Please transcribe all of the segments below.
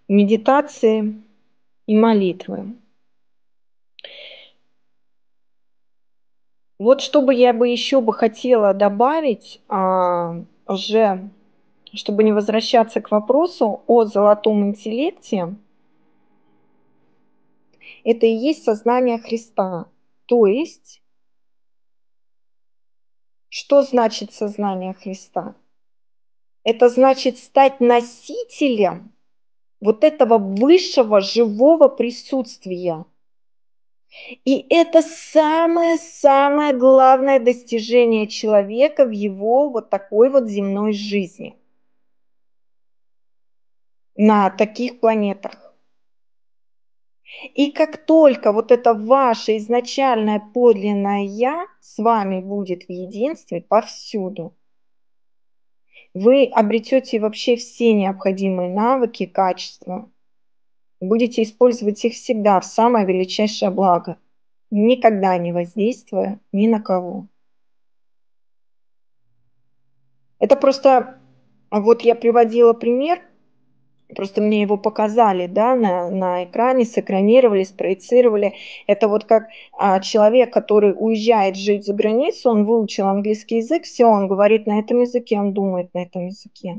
медитации и молитвы. Вот что бы я бы еще бы хотела добавить, уже чтобы не возвращаться к вопросу о золотом интеллекте, это и есть сознание Христа. То есть, что значит сознание Христа? Это значит стать носителем вот этого высшего живого присутствия. И это самое-самое главное достижение человека в его вот такой вот земной жизни на таких планетах. И как только вот это ваше изначальное подлинное «я» с вами будет в единстве повсюду, вы обретете вообще все необходимые навыки, качества, будете использовать их всегда в самое величайшее благо, никогда не воздействуя ни на кого. Это просто, вот я приводила пример, просто мне его показали, да, на экране, сэкранировали, спроецировали. Это вот как человек, который уезжает жить за границу, он выучил английский язык, все, он говорит на этом языке, он думает на этом языке.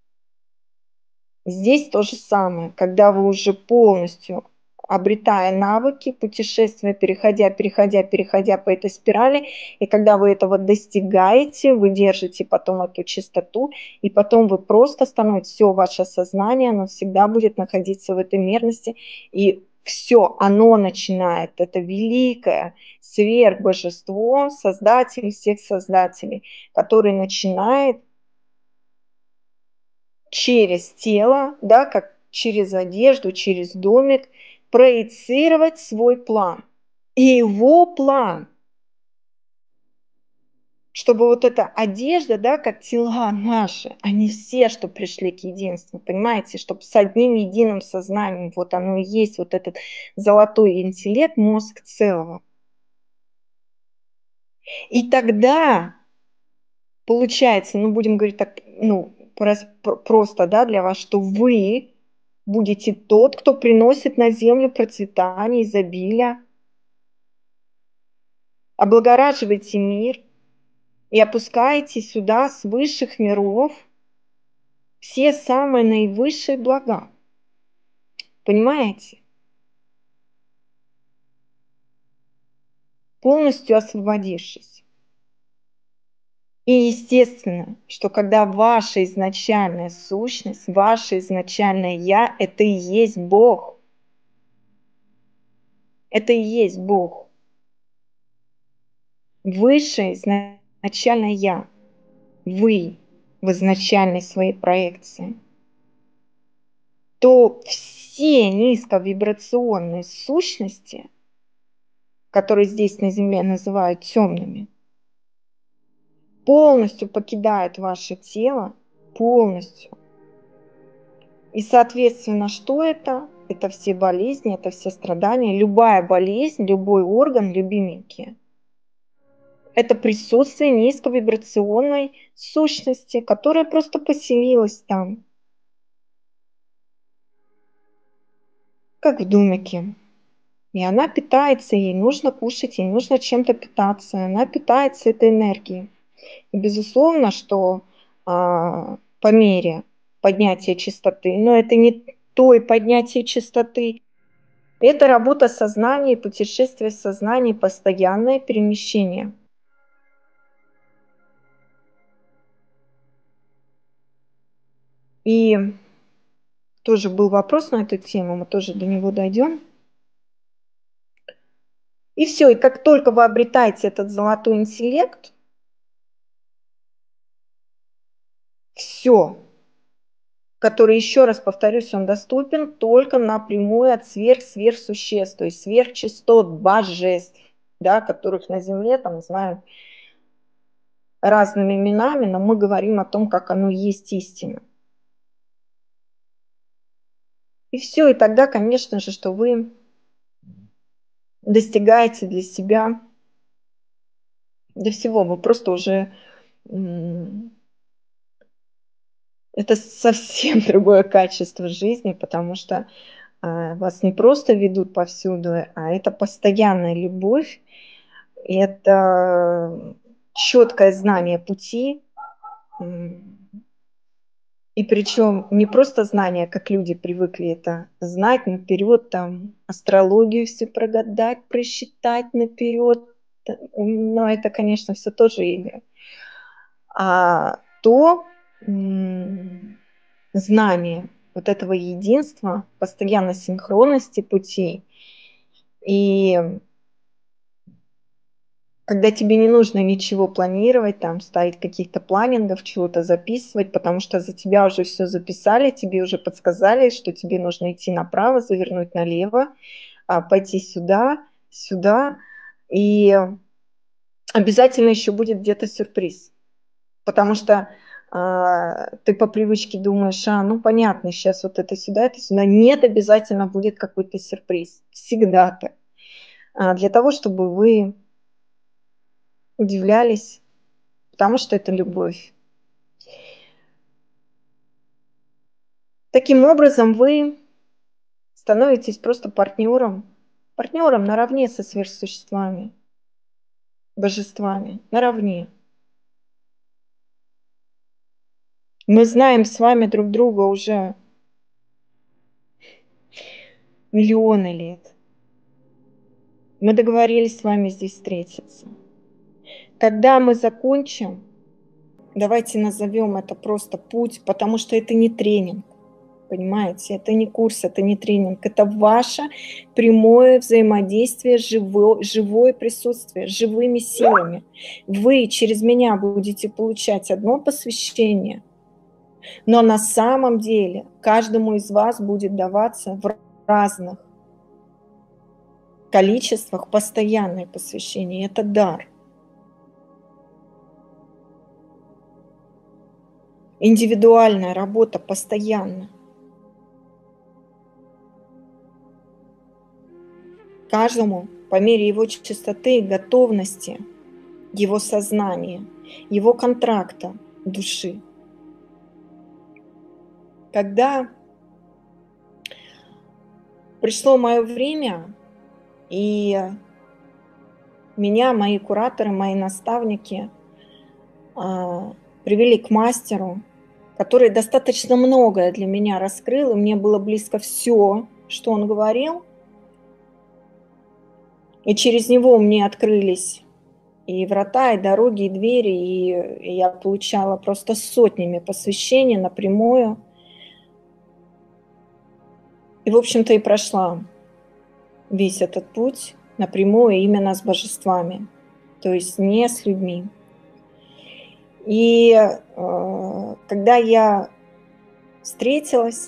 Здесь то же самое, когда вы уже полностью обретая навыки, путешествия, переходя по этой спирали, и когда вы этого достигаете, вы держите потом эту чистоту, и потом вы просто становитесь, все ваше сознание, оно всегда будет находиться в этой мерности, и все, оно начинает, это великое сверхбожество, создатель всех создателей, который начинает через тело, да, как через одежду, через домик, проецировать свой план. И его план, чтобы вот эта одежда, да, как тела наши, они все, что пришли к единству, понимаете, чтобы с одним единым сознанием, вот оно и есть вот этот золотой интеллект, мозг целого. И тогда получается, ну будем говорить так, ну просто, да, для вас, что вы будете тот, кто приносит на землю процветание, изобилие, облагораживаете мир и опускаете сюда с высших миров все самые наивысшие блага. Понимаете? Полностью освободившись. И естественно, что когда ваша изначальная сущность, ваше изначальное «я» – это и есть Бог. Это и есть Бог. Высшее изначальное «я». Вы в изначальной своей проекции, то все низковибрационные сущности, которые здесь на Земле называют темными, полностью покидают ваше тело, полностью. И, соответственно, что это? Это все болезни, это все страдания. Любая болезнь, любой орган, любименькие. Это присутствие низковибрационной сущности, которая просто поселилась там, как в домике. И она питается, ей нужно кушать, ей нужно чем-то питаться. Она питается этой энергией. И безусловно, что по мере поднятия частоты, но это не той поднятие частоты, это работа сознания, путешествие в сознании, постоянное перемещение. И тоже был вопрос на эту тему, мы тоже до него дойдем. И все, и как только вы обретаете этот золотой интеллект, все, который, еще раз повторюсь, он доступен только напрямую от сверхсуществ, то есть сверхчастот, божеств, да, которых на Земле там знают разными именами, но мы говорим о том, как оно есть истина. И все, и тогда, конечно же, что вы достигаете для себя, до всего, вы просто уже Это совсем другое качество жизни, потому что вас не просто ведут повсюду, а это постоянная любовь, это четкое знание пути, и причем не просто знание, как люди привыкли это знать наперед, там астрологию все прогадать, просчитать наперед. Но это, конечно, все тоже игры. А то знание вот этого единства, постоянной синхронности путей. И когда тебе не нужно ничего планировать, там, ставить каких-то планингов, чего-то записывать, потому что за тебя уже все записали, тебе уже подсказали, что тебе нужно идти направо, завернуть налево, пойти сюда, сюда. И обязательно еще будет где-то сюрприз. Потому что ты по привычке думаешь, ну понятно, сейчас вот это сюда. Нет, обязательно будет какой-то сюрприз. Всегда так. Для того, чтобы вы удивлялись, потому что это любовь. Таким образом, вы становитесь просто партнером наравне со сверхсуществами, божествами, наравне. Мы знаем с вами друг друга уже миллионы лет. Мы договорились с вами здесь встретиться. Когда мы закончим, давайте назовем это просто путь, потому что это не тренинг. Понимаете, это не курс, это не тренинг, это ваше прямое взаимодействие, живое присутствие, живыми силами. Вы через меня будете получать одно посвящение, но на самом деле каждому из вас будет даваться в разных количествах постоянное посвящение. Это дар. Индивидуальная работа постоянно. Каждому по мере его чистоты, готовности, его сознания, его контракта души. Когда пришло мое время, и меня, мои кураторы, мои наставники привели к мастеру, который достаточно многое для меня раскрыл, и мне было близко все, что он говорил. И через него мне открылись и врата, и дороги, и двери, и я получала просто сотнями посвящений напрямую. И, в общем-то, и прошла весь этот путь напрямую именно с божествами, то есть не с людьми. И когда я встретилась,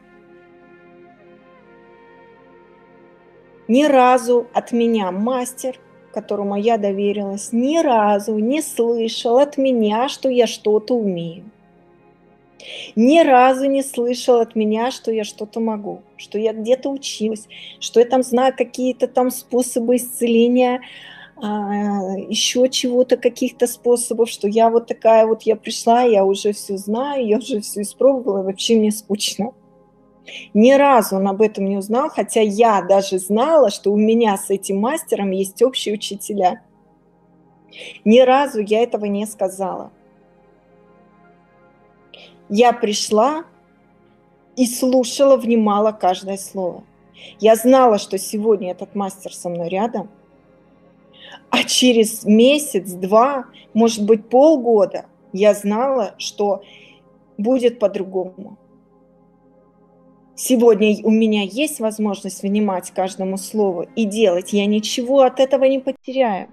ни разу от меня мастер, которому я доверилась, ни разу не слышал от меня, что я что-то умею. Ни разу не слышал от меня, что я что-то могу, что я где-то училась, что я там знаю какие-то там способы исцеления, еще чего-то, каких-то способов, что я вот такая вот, я пришла, я уже все знаю, я уже все испробовала, вообще мне скучно. Ни разу он об этом не узнал, хотя я даже знала, что у меня с этим мастером есть общие учителя. Ни разу я этого не сказала. Я пришла и слушала, внимала каждое слово. Я знала, что сегодня этот мастер со мной рядом, а через месяц, два, может быть, полгода я знала, что будет по-другому. Сегодня у меня есть возможность внимать каждому слову и делать. Я ничего от этого не потеряю.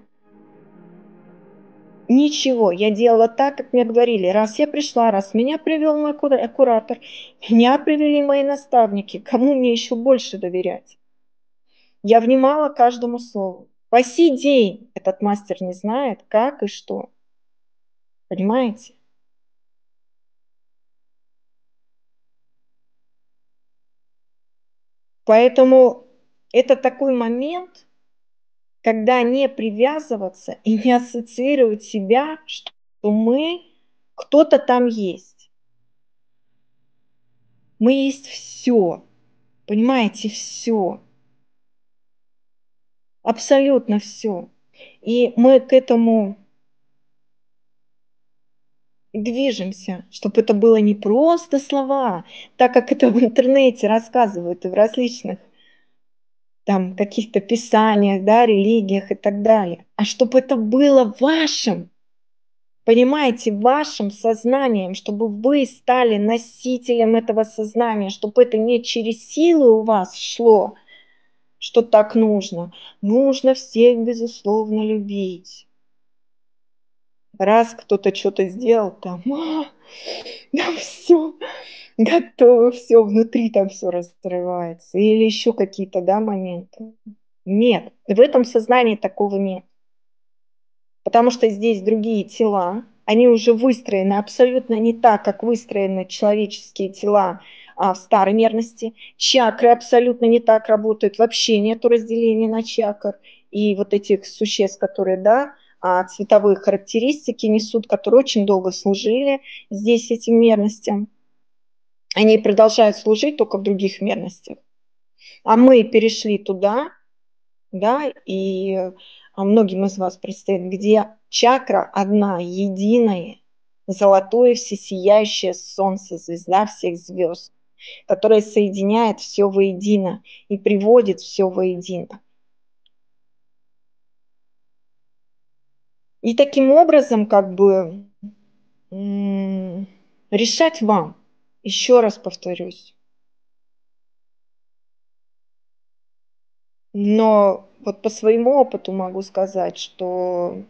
Ничего. Я делала так, как мне говорили. Раз я пришла, раз меня привел мой куратор, меня привели мои наставники. Кому мне еще больше доверять? Я внимала каждому слову. По сей день этот мастер не знает, как и что. Понимаете? Поэтому это такой момент, когда не привязываться и не ассоциировать себя, что мы кто-то там есть. Мы есть все, понимаете, все, абсолютно все. И мы к этому движемся, чтобы это было не просто слова, так как это в интернете рассказывают и в различных там каких-то писаниях, да, религиях и так далее, а чтобы это было вашим, понимаете, вашим сознанием, чтобы вы стали носителем этого сознания, чтобы это не через силу у вас шло, что так нужно. Нужно всех, безусловно, любить. Раз кто-то что-то сделал, там, там все готово, все внутри там все разрывается. Или еще какие-то, да, моменты. Нет, в этом сознании такого нет. Потому что здесь другие тела, они уже выстроены абсолютно не так, как выстроены человеческие тела в старой мерности. Чакры абсолютно не так работают, вообще нет разделения на чакр. И вот этих существ, которые, да, цветовые характеристики несут, которые очень долго служили здесь этим мерностям, они продолжают служить только в других мерностях. А мы перешли туда, да, и многим из вас предстоит, где чакра одна, единая, золотое всесияющее солнце, звезда всех звезд, которая соединяет все воедино и приводит все воедино. И таким образом, как бы, решать вам, еще раз повторюсь. Но вот по своему опыту могу сказать, что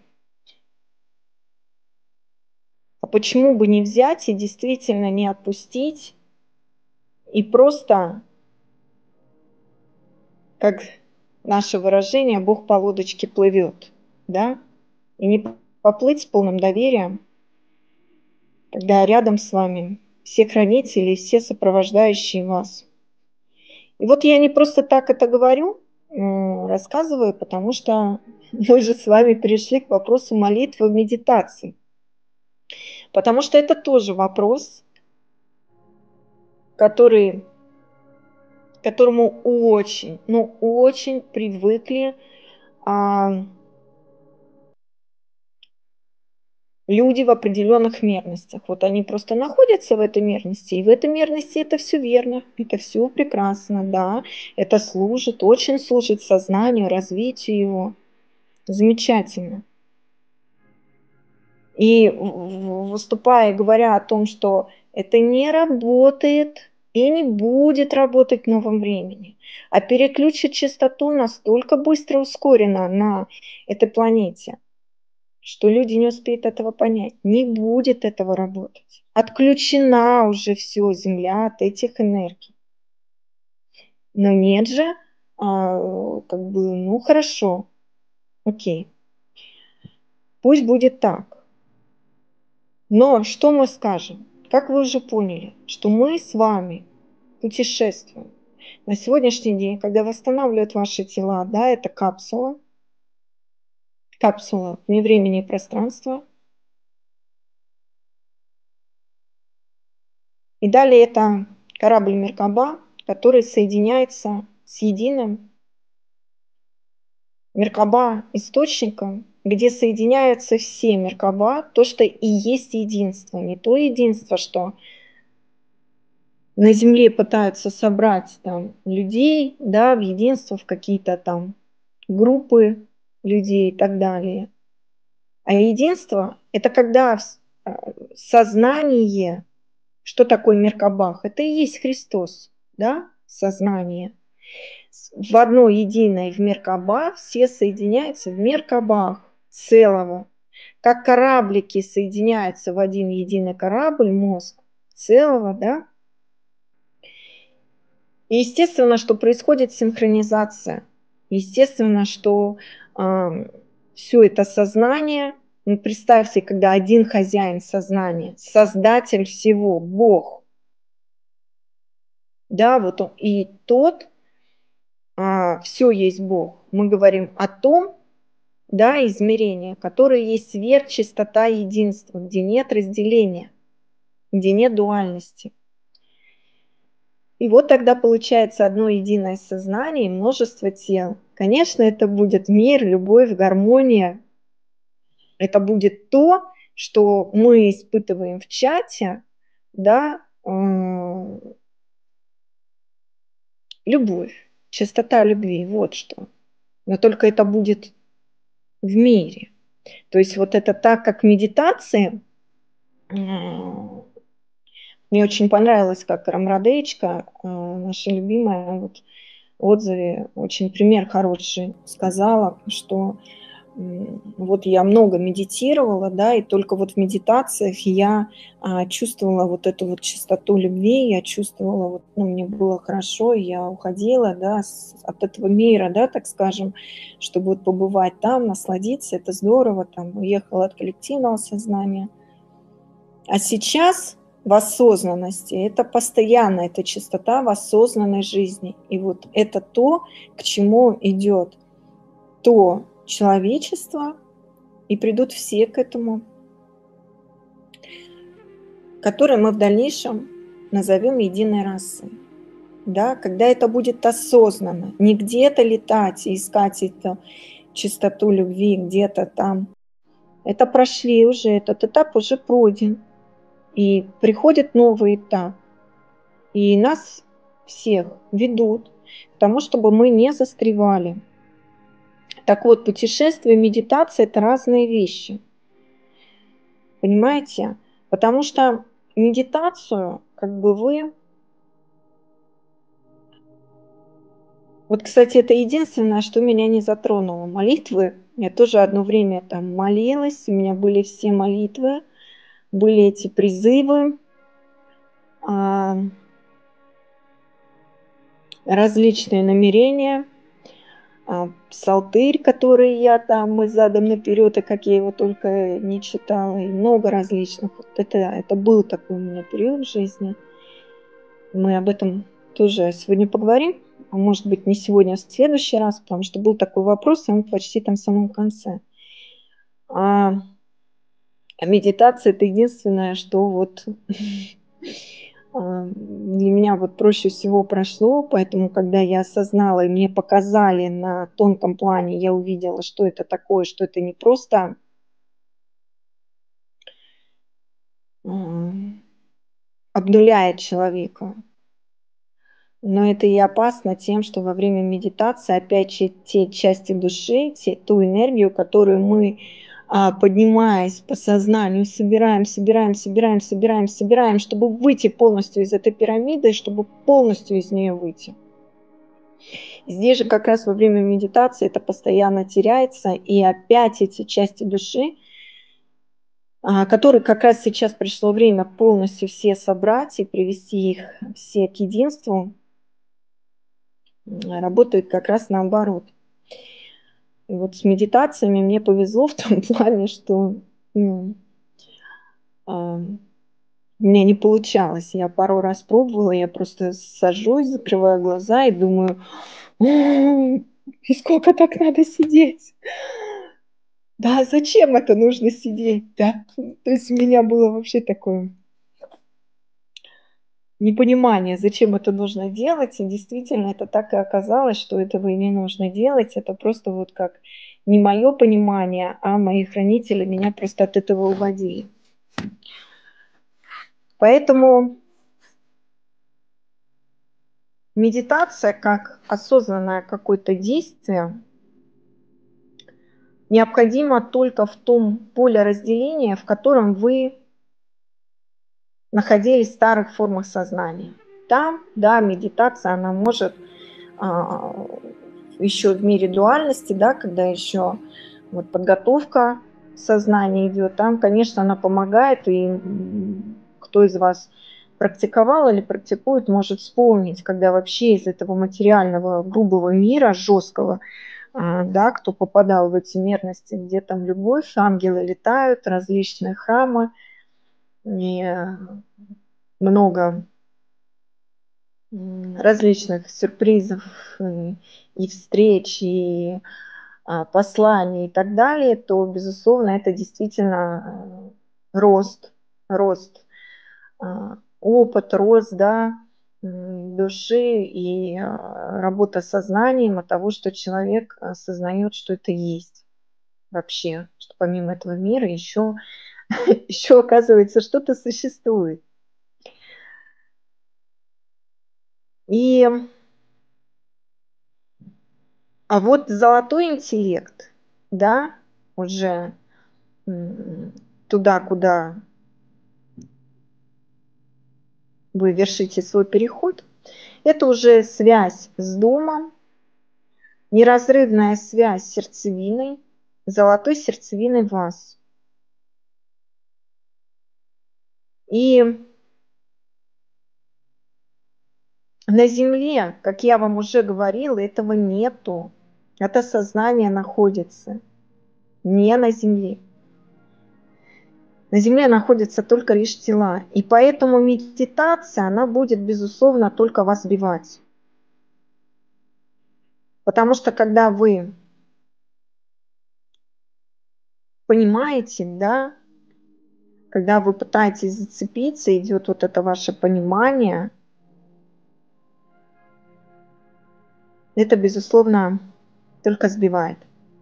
а почему бы не взять и действительно не отпустить и просто, как наше выражение, Бог по лодочке плывет, да? И не поплыть с полным доверием, когда рядом с вами все хранители, все сопровождающие вас. И вот я не просто так это говорю, рассказываю, потому что мы же с вами перешли к вопросу молитвы, медитации. Потому что это тоже вопрос, который, к которому очень, ну очень привыкли люди в определенных мерностях. Вот они просто находятся в этой мерности, и в этой мерности это все верно, это все прекрасно, да, это служит, очень служит сознанию, развитию его. Замечательно. И выступая, говоря о том, что это не работает и не будет работать в новом времени, а переключить частоту настолько быстро ускорено на этой планете, что люди не успеют этого понять. Не будет этого работать. Отключена уже все Земля от этих энергий. Но нет же, как бы, ну хорошо, окей, пусть будет так. Но что мы скажем? Как вы уже поняли, что мы с вами путешествуем. На сегодняшний день, когда восстанавливают ваши тела, да, это капсула вне времени и пространства. И далее это корабль Меркаба, который соединяется с единым Меркаба источником, где соединяются все Меркаба, то, что и есть единство. Не то единство, что на Земле пытаются собрать там людей, да, в единство, в какие-то там группы людей и так далее. А единство – это когда сознание, что такое Меркабах? Это и есть Христос, да, сознание. В одно единое в Меркаба все соединяются в Меркабах целого. Как кораблики соединяются в один единый корабль, мозг целого, да, и естественно, что происходит синхронизация. Естественно, что все это сознание, ну, представьте, когда один хозяин сознания, создатель всего, Бог, да, вот он, и тот, все есть Бог. Мы говорим о том, да, измерение, которое есть сверхчистота единства, где нет разделения, где нет дуальности. И вот тогда получается одно единое сознание и множество тел. Конечно, это будет мир, любовь, гармония. Это будет то, что мы испытываем в чате, да, любовь, чистота любви, вот что. Но только это будет в мире. То есть вот это так, как в медитации, мне очень понравилось, как Рамрадеечка, наша любимая, вот в отзыве очень пример хороший сказала, что вот я много медитировала, да, и только вот в медитациях я чувствовала вот эту вот чистоту любви, я чувствовала, вот, ну, мне было хорошо, я уходила, да, от этого мира, да, так скажем, чтобы вот побывать там, насладиться, это здорово, там, уехала от коллективного сознания. А сейчас в осознанности это постоянно, это чистота в осознанной жизни. И вот это то, к чему идет то человечество, и придут все к этому, которые мы в дальнейшем назовем единой расой. Да, когда это будет осознанно, не где-то летать и искать эту чистоту любви где-то там. Это прошли уже, этот этап уже пройден. И приходит новый этап. И нас всех ведут к тому, чтобы мы не застревали. Так вот, путешествие и медитация – это разные вещи. Понимаете? Потому что медитацию, как бы вы… Вот, кстати, это единственное, что меня не затронуло. Молитвы. Я тоже одно время там молилась, у меня были все молитвы, были эти призывы, различные намерения, псалтырь, который я там задом наперед, и как я его только не читала, и много различных. Вот это был такой у меня период в жизни. Мы об этом тоже сегодня поговорим, а может быть не сегодня, а в следующий раз, потому что был такой вопрос, и он почти там в самом конце. А медитация – это единственное, что вот для меня вот проще всего прошло, поэтому когда я осознала и мне показали на тонком плане, я увидела, что это такое, что это не просто обнуляет человека, но это и опасно тем, что во время медитации опять же те части души, ту энергию, которую мы, поднимаясь по сознанию, собираем, чтобы выйти полностью из этой пирамиды, чтобы полностью из нее выйти. Здесь же как раз во время медитации это постоянно теряется, и опять эти части души, которые как раз сейчас пришло время полностью все собрать и привести их все к единству, работают как раз наоборот. И вот с медитациями мне повезло в том плане, что у меня не получалось. Я пару раз пробовала, я просто сажусь, закрываю глаза и думаю, и сколько так надо сидеть? Да, зачем это нужно сидеть, да? То есть у меня было вообще такое непонимание, зачем это нужно делать. И действительно, это так и оказалось, что этого и не нужно делать. Это просто вот как не мое понимание, а мои хранители меня просто от этого уводили. Поэтому медитация как осознанное какое-то действие необходимо только в том поле разделения, в котором вы находились в старых формах сознания. Там, да, медитация, она может еще в мире дуальности, да, когда еще вот подготовка сознания идет, там, конечно, она помогает, и кто из вас практиковал или практикует, может вспомнить, когда вообще из этого материального грубого мира, жесткого, да, кто попадал в эти мерности, где там любовь, ангелы летают, различные храмы, и много различных сюрпризов и встреч, и посланий и так далее, то, безусловно, это действительно рост, опыт, рост, да, души и работа с сознанием от того, что человек осознает, что это есть вообще, что помимо этого мира еще, еще оказывается что-то существует. И а вот золотой интеллект, да, уже туда, куда вы вершите свой переход, это уже связь с домом, неразрывная связь с сердцевиной, золотой сердцевиной вас. И на Земле, как я вам уже говорила, этого нету. Это сознание находится не на Земле. На Земле находятся только лишь тела. И поэтому медитация, она будет, безусловно, только вас сбивать. Потому что когда вы понимаете, да, когда вы пытаетесь зацепиться, идет вот это ваше понимание, это, безусловно, только сбивает.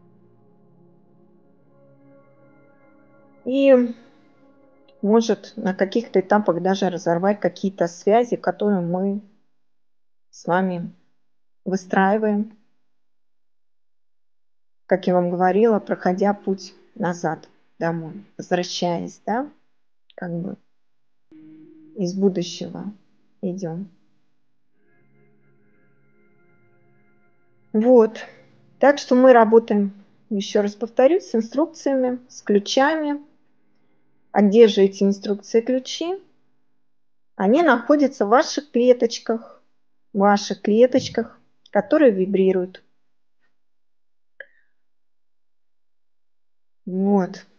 И может на каких-то этапах даже разорвать какие-то связи, которые мы с вами выстраиваем, как я вам говорила, проходя путь назад домой, возвращаясь, да, как бы из будущего идем. Вот. Так что мы работаем, еще раз повторюсь, с инструкциями, с ключами. А где же эти инструкции, ключи? Они находятся в ваших клеточках, которые вибрируют. Вот.